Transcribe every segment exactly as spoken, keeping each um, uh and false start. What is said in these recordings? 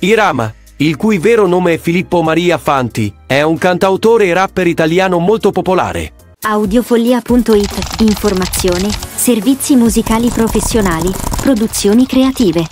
Irama, il cui vero nome è Filippo Maria Fanti, è un cantautore e rapper italiano molto popolare. Audiofollia punto it. Informazione, servizi musicali professionali, produzioni creative.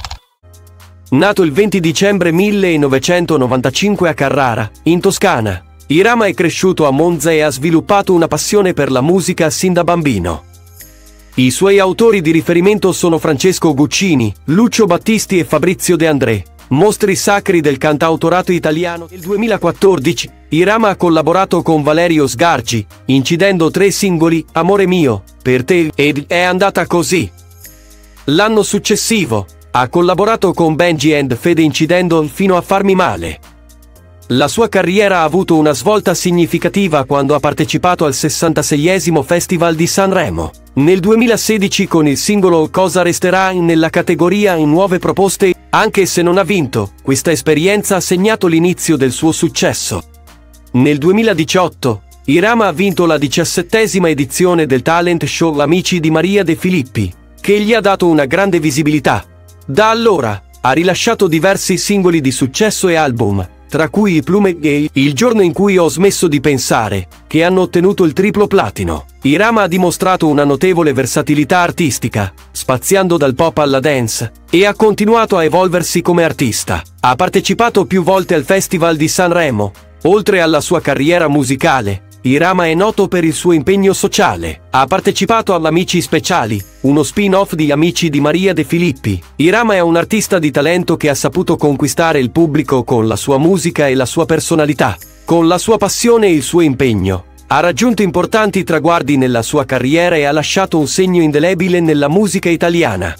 Nato il venti dicembre millenovecentonovantacinque a Carrara, in Toscana, Irama è cresciuto a Monza e ha sviluppato una passione per la musica sin da bambino. I suoi autori di riferimento sono Francesco Guccini, Lucio Battisti e Fabrizio De André, mostri sacri del cantautorato italiano. Nel duemilaquattordici, Irama ha collaborato con Valerio Sgargi, incidendo tre singoli, Amore mio, Per te ed È andata così. L'anno successivo, ha collaborato con Benji and Fede incidendo Fino a farmi male. La sua carriera ha avuto una svolta significativa quando ha partecipato al sessantaseiesimo Festival di Sanremo. Nel duemilasedici con il singolo Cosa resterà nella categoria in Nuove proposte, anche se non ha vinto, questa esperienza ha segnato l'inizio del suo successo. Nel duemiladiciotto, Irama ha vinto la diciassettesima edizione del talent show Amici di Maria De Filippi, che gli ha dato una grande visibilità. Da allora, ha rilasciato diversi singoli di successo e album, tra cui I Plume e Il giorno in cui ho smesso di pensare, che hanno ottenuto il triplo platino. Irama ha dimostrato una notevole versatilità artistica, spaziando dal pop alla dance, e ha continuato a evolversi come artista. Ha partecipato più volte al Festival di Sanremo. Oltre alla sua carriera musicale, Irama è noto per il suo impegno sociale. Ha partecipato all'Amici Speciali, uno spin-off di Amici di Maria De Filippi. Irama è un artista di talento che ha saputo conquistare il pubblico con la sua musica e la sua personalità. Con la sua passione e il suo impegno, ha raggiunto importanti traguardi nella sua carriera e ha lasciato un segno indelebile nella musica italiana.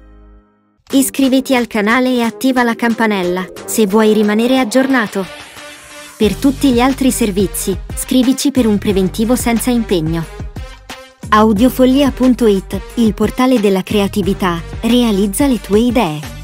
Iscriviti al canale e attiva la campanella, se vuoi rimanere aggiornato. Per tutti gli altri servizi, scrivici per un preventivo senza impegno. Audiofollia punto it, il portale della creatività, realizza le tue idee.